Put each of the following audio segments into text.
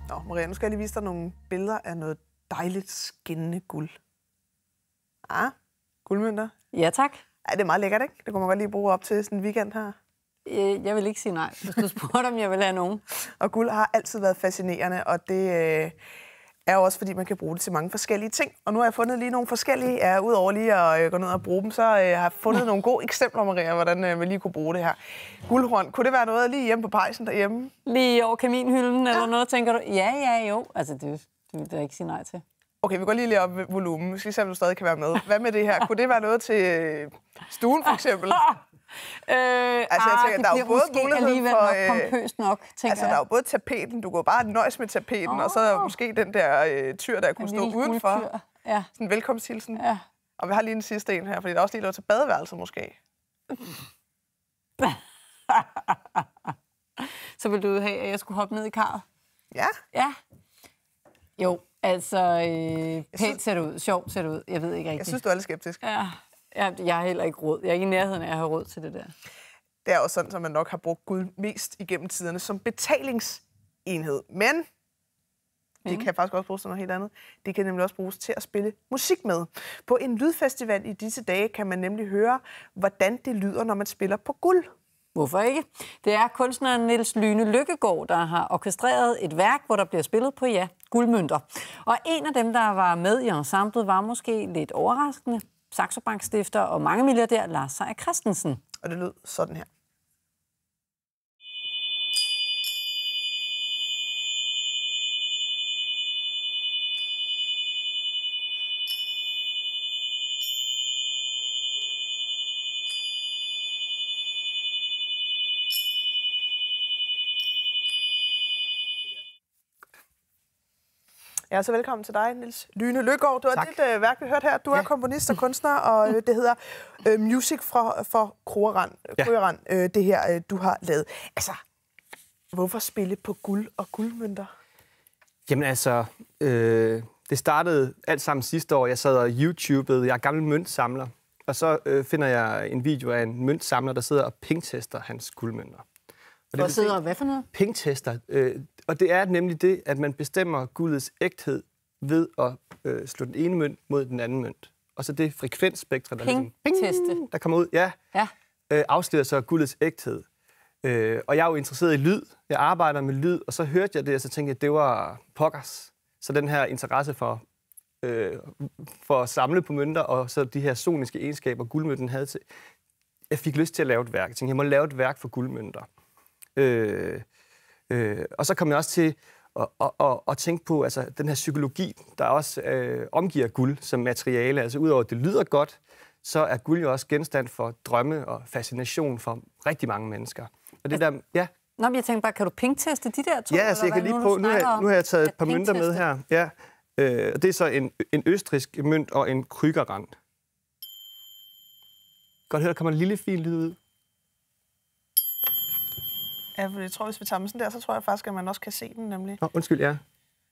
Nå, Maria, nu skal jeg lige vise dig nogle billeder af noget dejligt skinnende guld. Ah, guldmønter. Ja, tak. Ja, det er meget lækkert, ikke? Det kunne man godt lige bruge op til sådan en weekend her. Jeg vil ikke sige nej, hvis du spurgte, om jeg vil have nogen. Og guld har altid været fascinerende, og det er jo også, fordi man kan bruge det til mange forskellige ting. Og nu har jeg fundet lige nogle forskellige, udover lige at gå ned og bruge dem, så har jeg fundet nogle gode eksempler, Maria, hvordan man lige kunne bruge det her. Guldhorn, kunne det være noget lige hjemme på pejsen derhjemme? Lige over kaminhylden eller noget, tænker du? Ja, jo. Altså, det vil jeg ikke sige nej til. Okay, vi går lige op ved volumen. Vi skal se, om du stadig kan være med. Hvad med det her? Kunne det være noget til stuen, for eksempel? Jeg tænker, der er jo både muligheden for... pompøst nok, altså, der er jo både tapeten. Du går bare nøjes med tapeten, og så måske den der tyr, der kunne stå udenfor. Ja. Sådan en velkomsthilsen. Ja. Og vi har lige en sidste en her, fordi der er også lige noget til badeværelset, måske. Så vil du have, at jeg skulle hoppe ned i karret? Ja. Ja. Jo, altså, pænt ser det ud, sjovt ser det ud. Jeg ved ikke rigtigt. Jeg synes, du er lidt skeptisk. Ja. Jeg har heller ikke råd. Jeg er ikke i nærheden af at have råd til det der. Det er også sådan, at man nok har brugt guld mest igennem tiderne som betalingsenhed. Men det kan faktisk også bruges til noget helt andet. Det kan nemlig også bruges til at spille musik med. På en lydfestival i disse dage kan man nemlig høre, hvordan det lyder, når man spiller på guld. Hvorfor ikke? Det er kunstneren Niels Lyhne Løkkegaard, der har orkestreret et værk, hvor der bliver spillet på, guldmønter. Og en af dem, der var med i ensemblet, var måske lidt overraskende. Saxo Bank-stifter og mange milliardær Lars Seier Christensen. Og det lød sådan her. Ja, så velkommen til dig, Niels Lyhne Løkkegaard. Det var dit værk, vi hørte her. Du er komponist og kunstner, og det hedder Music for Krügerrand, det her, du har lavet. Altså, hvorfor spille på guld og guldmønter? Jamen altså, det startede alt sammen sidste år. Jeg sad og YouTubede, jeg er gammel møntsamler, og så finder jeg en video af en møntsamler, der sidder og pingtester hans guldmønter. Og sidder hvad for noget? Pingtester. Og det er nemlig det, at man bestemmer guldets ægthed ved at slå den ene mønt mod den anden mønt. Og så det frekvensspektre, der, ligesom, der kommer ud, afslører så guldets ægthed. Og jeg er jo interesseret i lyd. Jeg arbejder med lyd, og så hørte jeg det, og så tænkte jeg, at det var pokkers. Så den her interesse for at samle på mønter, og så de her soniske egenskaber, guldmønten havde til. Jeg fik lyst til at lave et værk. Jeg tænkte, jeg må lave et værk for guldmønter. Og så kom jeg også til at tænke på altså, den her psykologi, der også omgiver guld som materiale. Altså udover at det lyder godt, så er guld jo også genstand for drømme og fascination for rigtig mange mennesker. Og det der, ja. Nå, men jeg tænkte bare, kan du pingteste de der to? Ja, altså jeg kan lige prøve. Nu har jeg taget et par mønter med her. Ja. Og det er så en østrigsk mønt og en Krügerrand. Godt høre, der kommer en lille fin lyd ud. Ja, for jeg tror, hvis vi tager dem sådan der, så tror jeg faktisk, at man også kan se den, nemlig. Nå, undskyld, ja.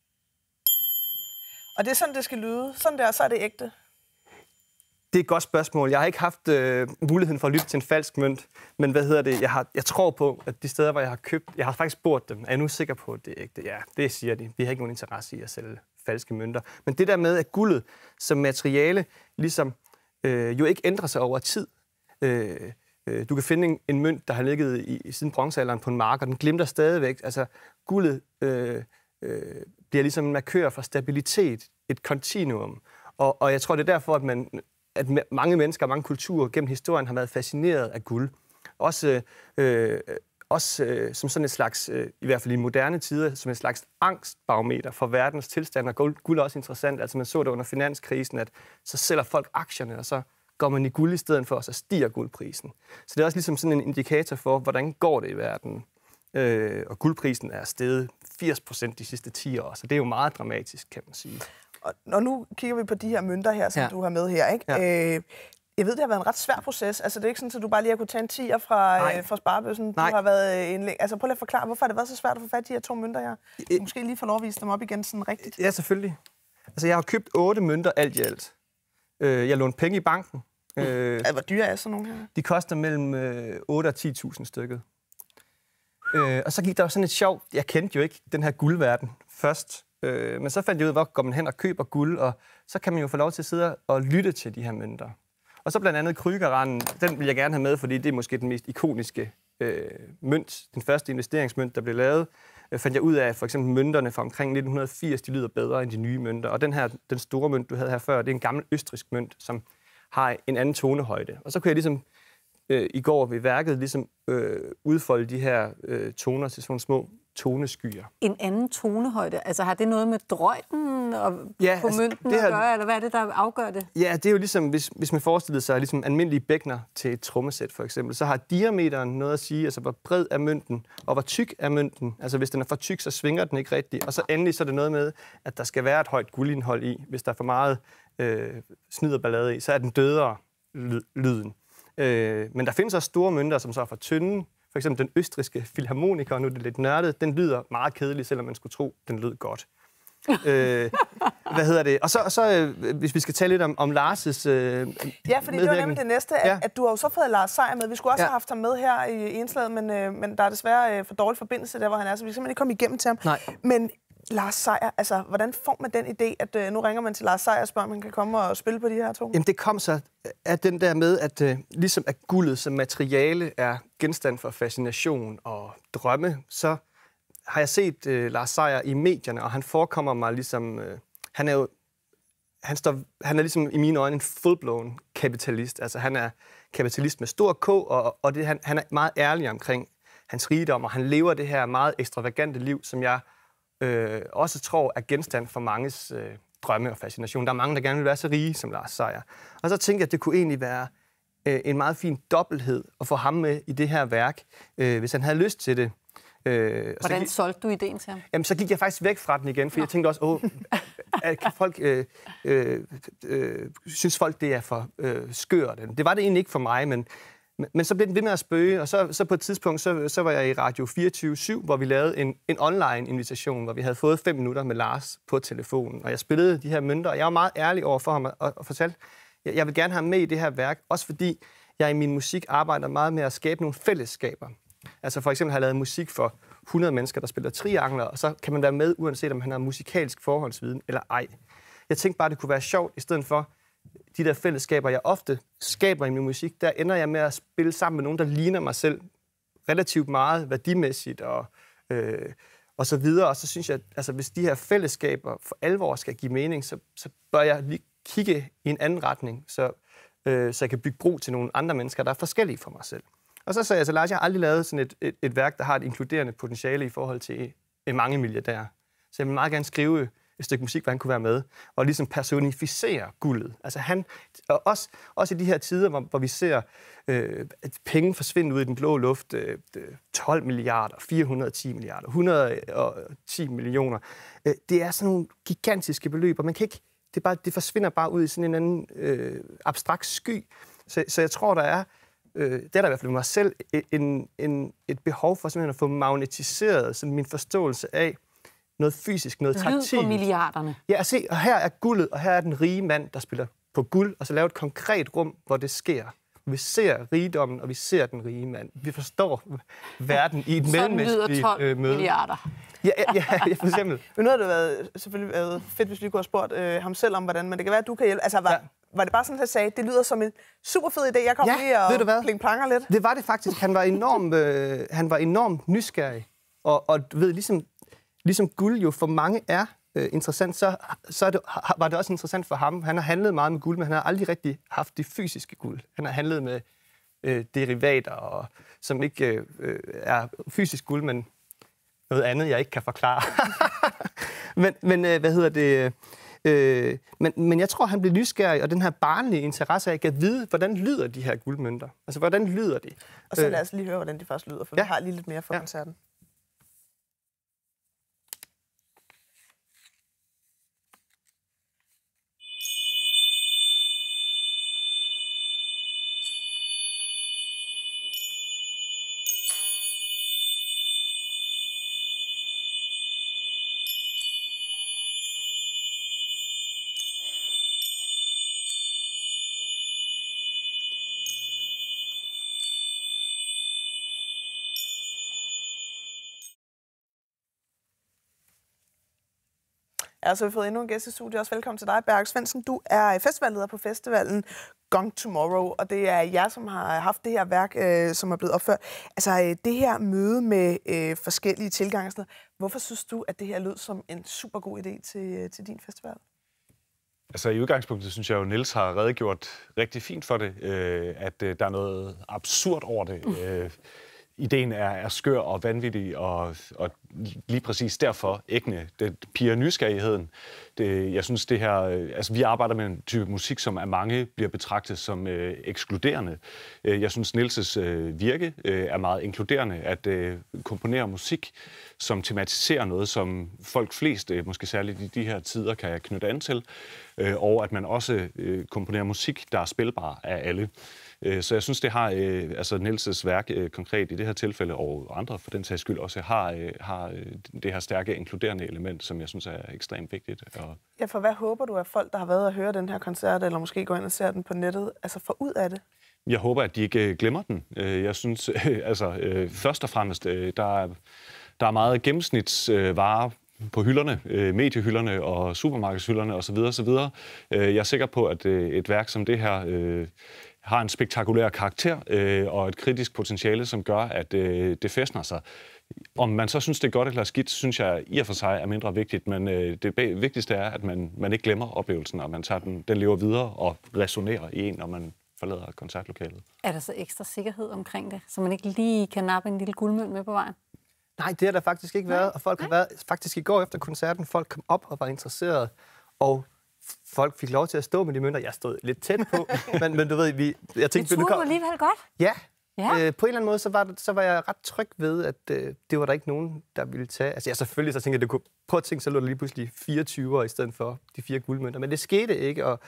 Og det er sådan, det skal lyde. Sådan der, så er det ægte. Det er et godt spørgsmål. Jeg har ikke haft muligheden for at lytte til en falsk mønt, men jeg tror på, at de steder, hvor jeg har købt, jeg har faktisk spurgt dem, er jeg nu sikker på, at det er ægte? Ja, det siger de. Vi har ikke nogen interesse i at sælge falske mønter. Men det der med, at guldet som materiale ligesom jo ikke ændrer sig over tid. Du kan finde en mønt, der har ligget siden bronzealderen på en mark, og den glimter stadigvæk. Altså, guldet bliver ligesom en markør for stabilitet, et kontinuum. Og jeg tror, det er derfor, at mange mennesker og mange kulturer gennem historien har været fascineret af guld. Også som sådan et slags, i hvert fald i moderne tider, som et slags angstbarometer for verdens tilstand. Og guld er også interessant. Altså man så det under finanskrisen, at så sælger folk aktierne, og så går man i guld i stedet for, og så stiger guldprisen. Så det er også ligesom sådan en indikator for, hvordan går det i verden. Og guldprisen er steget 80% de sidste 10 år, så det er jo meget dramatisk, kan man sige. Og nu kigger vi på de her mønter her, som du har med her, ikke? Ja. Jeg ved, det har været en ret svær proces. Altså, det er ikke sådan, at du bare lige har kunnet tage en 10'er fra sparebøssen. Du har været indlæg. Altså, prøv lige at forklare, hvorfor har det været så svært at få fat i de her to mønter her? Måske lige få lov at vise dem op igen sådan rigtigt. Ja, selvfølgelig. Altså, jeg har købt 8 mønter alt i alt. Jeg lånte penge i banken. Hvor dyre er sådan nogle her? De koster mellem 8 og 10.000 stykket. Og så gik der jo sådan et sjovt, jeg kendte jo ikke den her guldverden først. Men så fandt jeg ud af, hvor går man hen og køber guld, og så kan man jo få lov til at sidde og lytte til de her mønter. Og så blandt andet Krügerrand, den vil jeg gerne have med, fordi det er måske den mest ikoniske mønt, den første investeringsmønt, der blev lavet. Fandt jeg ud af, at for eksempel mønterne fra omkring 1980, de lyder bedre end de nye mønter. Og den store mønt, du havde her før, det er en gammel østrigsk mønt, som har en anden tonehøjde. Og så kunne jeg ligesom i går ved værket ligesom udfolde de her toner til sådan små toneskyer. En anden tonehøjde? Altså har det noget med drøjten og på mønten at gøre, eller hvad er det, der afgør det? Ja, det er jo ligesom, hvis man forestiller sig ligesom almindelige bækkener til et trommesæt for eksempel, så har diameteren noget at sige, altså hvor bred er mønten, og hvor tyk er mønten. Altså hvis den er for tyk, så svinger den ikke rigtigt. Og så endelig så er det noget med, at der skal være et højt guldindhold i. Hvis der er for meget sniderballade i, så er den dødere lyden. Men der findes også store mønter, som så er for tynde. For eksempel den østrigske filharmoniker, nu er det lidt nørdet, den lyder meget kedelig, selvom man skulle tro, den lød godt. Og så hvis vi skal tale lidt om Lars' ja, fordi det var nemlig det næste, at du har jo så fået Lars Seier med. Vi skulle også have haft ham med her i indslaget, men der er desværre for dårlig forbindelse der, hvor han er, så vi kan simpelthen ikke komme igennem til ham. Nej. Men Lars Seier, altså, hvordan får man den idé, at nu ringer man til Lars Seier og spørger, om man kan komme og spille på de her to? Jamen, det kom så af den der med, at ligesom at guldet som materiale er genstand for fascination og drømme, så har jeg set Lars Seier i medierne, og han forekommer mig ligesom... Han er ligesom i mine øjne en full-blown kapitalist. Altså, han er kapitalist med stor K, og han er meget ærlig omkring hans rigdom, og han lever det her meget ekstravagante liv, som jeg også tror er genstand for manges drømme og fascination. Der er mange, der gerne vil være så rige som Lars Seier. Og så tænkte jeg, at det kunne egentlig være en meget fin dobbelthed at få ham med i det her værk, hvis han havde lyst til det. Hvordan solgte du ideen til ham? Jamen, så gik jeg faktisk væk fra den igen, for jeg tænkte også, kan folk, synes folk, det er for skørt. Det var det egentlig ikke for mig, men så blev den ved med at spøge, og så på et tidspunkt, så var jeg i Radio 24/7, hvor vi lavede en online-invitation, hvor vi havde fået 5 minutter med Lars på telefonen, og jeg spillede de her mønter, og jeg var meget ærlig over for ham og fortalte, jeg vil gerne have ham med i det her værk, også fordi jeg i min musik arbejder meget med at skabe nogle fællesskaber. Altså for eksempel har jeg lavet musik for 100 mennesker, der spiller triangler, og så kan man være med, uanset om han har musikalsk forhåndsviden eller ej. Jeg tænkte bare, det kunne være sjovt, i stedet for de der fællesskaber, jeg ofte skaber i min musik, der ender jeg med at spille sammen med nogen, der ligner mig selv relativt meget værdimæssigt og så videre. Og så synes jeg, at altså, hvis de her fællesskaber for alvor skal give mening, så bør jeg lige kigge i en anden retning, så jeg kan bygge bro til nogle andre mennesker, der er forskellige fra mig selv. Og så sagde jeg til Lars, jeg har aldrig lavet sådan et værk, der har et inkluderende potentiale i forhold til mange milliardærer. Så jeg vil meget gerne skrive et stykke musik, hvor han kunne være med, og ligesom personificere guldet. Altså også i de her tider, hvor vi ser at penge forsvinde ud i den blå luft, 12 milliarder, 410 milliarder, 110 millioner. Det er sådan nogle gigantiske beløb, og man kan ikke, det forsvinder bare ud i sådan en anden abstrakt sky. Så jeg tror, der er, det er der i hvert fald mig selv, et behov for simpelthen at få magnetiseret sådan min forståelse af noget fysisk, noget taktilt. Lyd på milliarderne. Ja, se, og her er guldet, og her er den rige mand, der spiller på guld, og så lave et konkret rum, hvor det sker. Vi ser rigdommen, og vi ser den rige mand. Vi forstår verden i et mellemmenneskeligt møde. 12 milliarder. Ja, for eksempel. Men nu har det selvfølgelig været fedt, hvis vi kunne have spurgt ham selv om, hvordan, men det kan være, at du kan hjælpe. Altså, var det bare sådan, at jeg sagde, det lyder som en super fed idé, jeg kommer lige og pling-planger lidt? Det var det faktisk. Han var enormt nysgerrig, og du ved, ligesom guld jo for mange er interessant, så var det også interessant for ham. Han har handlet meget med guld, men han har aldrig rigtig haft det fysiske guld. Han har handlet med derivater, som ikke er fysisk guld, men noget andet, jeg ikke kan forklare. Men jeg tror, han blev nysgerrig, og den her barnlige interesse af at vide, hvordan lyder de her guldmønter. Altså, hvordan lyder de? Og så lad os lige høre, hvordan de først lyder, for vi har lige lidt mere for koncerten. Ja, så har vi fået endnu en gæst i studiet. Også velkommen til dig, Berg Svendsen. Du er festivalleder på festivalen Gong Tomorrow, og det er jer, som har haft det her værk, som er blevet opført. Altså, det her møde med forskellige tilgange. Hvorfor synes du, at det her lød som en super god idé til din festival? Altså i udgangspunktet synes jeg jo, Niels har redegjort rigtig fint for det, at der er noget absurd over det. Ideen er skør og vanvittig, og lige præcis derfor ægne. Det piger nysgerrigheden. Jeg synes det her, altså vi arbejder med en type musik, som af mange bliver betragtet som ekskluderende. Jeg synes Niels' virke er meget inkluderende, at komponere musik, som tematiserer noget, som folk flest, måske særligt i de her tider, kan knytte an til, og at man også komponerer musik, der er spilbar af alle. Så jeg synes, det har altså Niels' værk konkret i det her tilfælde, og andre for den sags skyld også, har det her stærke inkluderende element, som jeg synes er ekstremt vigtigt. Ja, for hvad håber du, at folk, der har været og høre den her koncert, eller måske går ind og ser den på nettet, altså får ud af det? Jeg håber, at de ikke glemmer den. Jeg synes, først og fremmest, der er meget gennemsnitsvarer på hylderne, mediehylderne og supermarkedshylderne osv. osv. Jeg er sikker på, at et værk som det her har en spektakulær karakter og et kritisk potentiale, som gør, at det fæstner sig. Om man så synes, det er godt eller skidt, synes jeg i og for sig er mindre vigtigt, men det vigtigste er, at man ikke glemmer oplevelsen, og man tager den lever videre og resonerer i en, når man forlader koncertlokalet. Er der så ekstra sikkerhed omkring det, så man ikke lige kan nappe en lille guldmønt med på vejen? Nej, det har der faktisk ikke været, og folk har været, faktisk i går efter koncerten, folk kom op og var interesserede, og folk fik lov til at stå med de mønter. Jeg stod lidt tæt på, men du ved, jeg tænkte... Det turde du alligevel godt? Ja. På en eller anden måde, så var jeg ret tryg ved, at det var der ikke nogen, der ville tage. Altså, jeg selvfølgelig så tænkte, at det kunne... Prøv at tænke, så lå der lige pludselig 24 i stedet for de 4 guldmønter. Men det skete ikke, og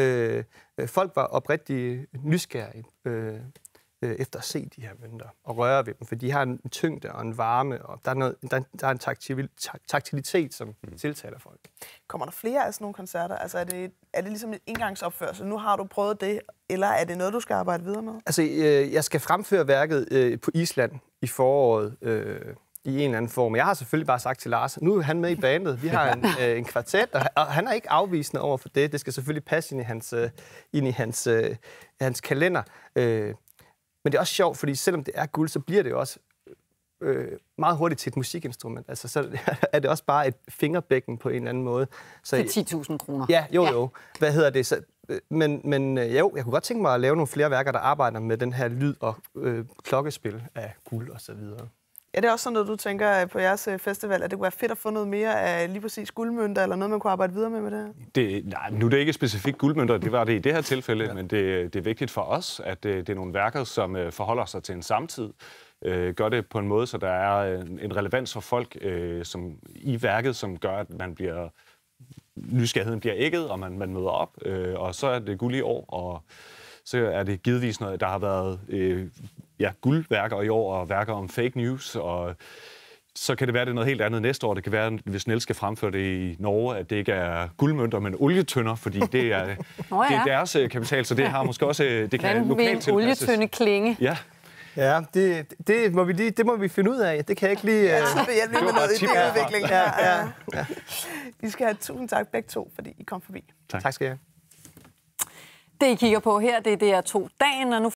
folk var oprigtigt nysgerrige efter at se de her mønter og røre ved dem, for de har en tyngde og en varme, og der er en taktilitet, som tiltaler folk. Kommer der flere af sådan nogle koncerter? Altså er det ligesom en engangsopførsel? Nu har du prøvet det, eller er det noget, du skal arbejde videre med? Altså, jeg skal fremføre værket på Island i foråret i en eller anden form. Jeg har selvfølgelig bare sagt til Lars, nu er han med i bandet. Vi har en kvartet, og han er ikke afvisende over for det. Det skal selvfølgelig passe ind i hans kalender. Men det er også sjovt, fordi selvom det er guld, så bliver det jo også meget hurtigt til et musikinstrument. Altså, så er det også bare et fingerbækken på en eller anden måde. Så, til 10.000 kroner. Ja, jo. Hvad hedder det? Så, men jo, jeg kunne godt tænke mig at lave nogle flere værker, der arbejder med den her lyd og klokkespil af guld og så videre. Ja, det er også sådan noget, du tænker på jeres festival, at det kunne være fedt at få noget mere af lige præcis guldmønter, eller noget, man kunne arbejde videre med det her? Nej, nu er det ikke specifikt guldmønter, det var det i det her tilfælde, men det er vigtigt for os, at det er nogle værker, som forholder sig til en samtid, gør det på en måde, så der er en relevans for folk som i værket, som gør, at nysgerrigheden bliver ægget, og man møder op, og så er det guld i år, og så er det givetvis noget, der har været guldværker i år, og værker om fake news, og så kan det være, det er noget helt andet næste år. Det kan være, hvis Niels skal fremføre det i Norge, at det ikke er guldmønter, men olietønder, fordi det er, det er deres kapital, så det har måske også... Det kan lokalt tilpasses. Olietønde klinge. Ja. Ja, det må vi finde ud af. Det kan jeg ikke lige... Ja, så vil hjælpe med noget idéudvikling. Ja. Vi skal have tusind tak begge to, fordi I kom forbi. Tak skal I have. Det, I kigger på her, det er DR2 Dagen, og nu